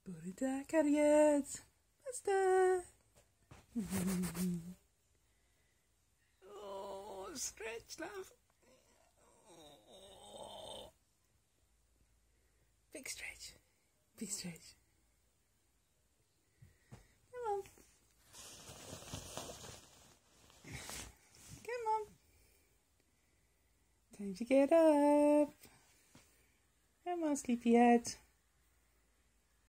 Goeiedag, Harriet. Basta. Oh, stretch now. Oh. Big stretch. Big stretch. Come on. Come on. Time to get up. Come on, sleepyhead.